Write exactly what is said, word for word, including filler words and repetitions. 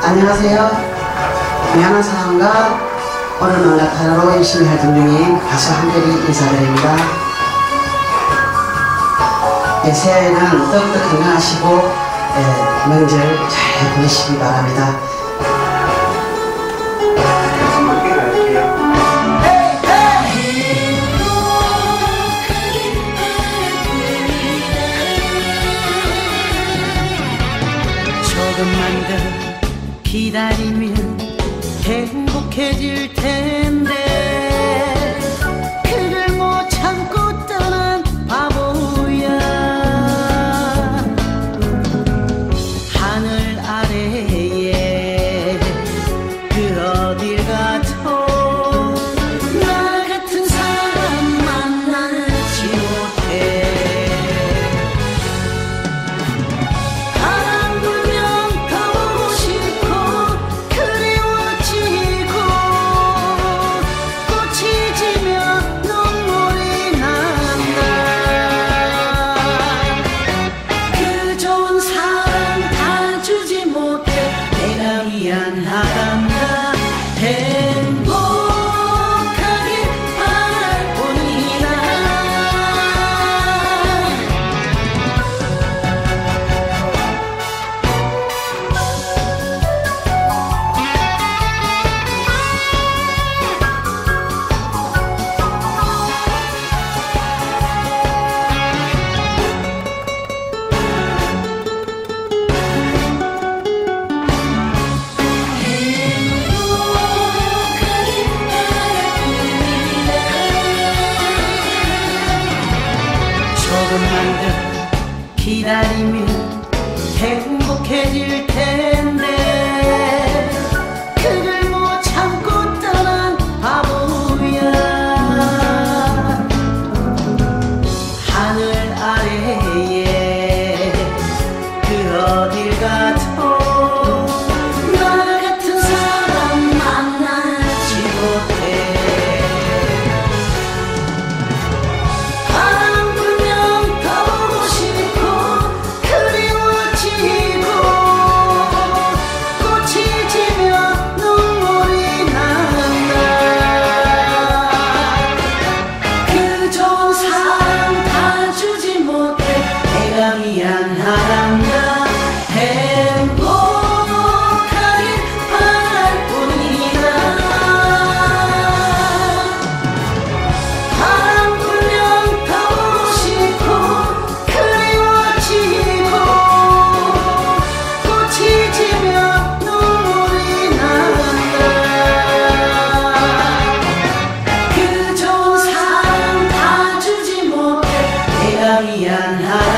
안녕하세요. 미안한 사람과 어려운 나타나로 열심히 활동 중인 가수 한별이 인사드립니다. 네, 새해에는 더욱더 건강하시고 네, 명절 잘 보내시기 바랍니다. 조금만 더 기다리면 행복해질 텐데 그걸 못 참고 떠난 바보야. 하늘 아래에 그 어딜 가도 나 같은 사람 만나지 못해. 미안하단다. 행복하길 바랄 뿐이다. 조금만 더 기다리면 행복해질 텐데 그걸 못 참고 떠난 바보야. 하늘 아래에 그 어딜 가도 나 같은 사람 만나지 못해. 미안하단다. 행복하길 바랄 뿐이다. 바람 불면 더 싶고 그리워지고 꽃이 지면 눈물이 난다. 그 좋은 사랑 다 주지 못해 내가 미안하다.